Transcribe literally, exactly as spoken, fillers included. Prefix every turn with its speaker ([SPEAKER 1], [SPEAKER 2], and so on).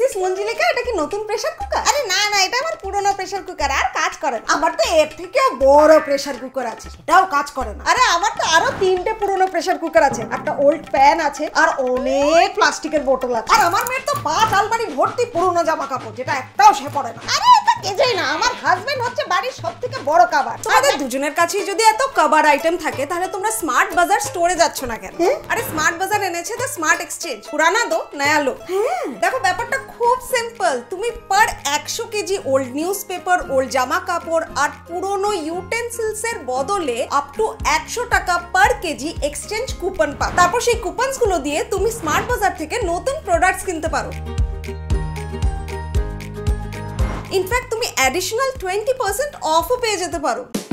[SPEAKER 1] Mrs মঞ্জিলিকা, এটা কি নতুন প্রেসার কুকার?
[SPEAKER 2] আরে না না, এটা আমার পুরনো প্রেসার কুকার, আর কাজ করে না।
[SPEAKER 1] আমার তো এর থেকে বড় প্রেসার কুকার আছে, সেটাও কাজ করে না।
[SPEAKER 2] আরে আমার তো আরো তিনটে পুরনো প্রেসার কুকার আছে, একটা ওল্ড প্যান আছে, আর অনেক প্লাস্টিকের বোতল আছে।
[SPEAKER 1] আর আমার মেয়ের তো পাঁচ আলমারি ভর্তি পুরনো জামা কাপড়, যেটা একটাও সে পরে না।
[SPEAKER 2] আরে এটা কেজেই না, আমার হাজবেন্ড হচ্ছে বাড়ির সবথেকে বড় কাবার।
[SPEAKER 1] তোমাদের দুজনের কাছেই যদি এত কভার আইটেম থাকে, তাহলে তোমরা স্মার্ট বাজার স্টোরে যাচ্ছ না কেন? আরে স্মার্ট বাজার এনেছে দ্য স্মার্ট এক্সচেঞ্জ, পুরানা দো নয়া লো। দেখো ব্যাপারটা খুব সিম্পল, তুমি পার একশো kg old newspaper, old জামা কাপড় আর পুরনো ইউটেন্সিলস এর বদলে আপ টু একশো টাকা পার কেজি এক্সচেঞ্জ কুপন পাও। তারপর সেই কুপনস গুলো দিয়ে তুমি স্মার্ট বাজার থেকে নতুন প্রোডাক্টস কিনতে পারো। ইনফ্যাক্ট তুমি অ্যাডিশনাল টোয়েন্টি পার্সেন্ট অফও পেয়ে যেতে পারো।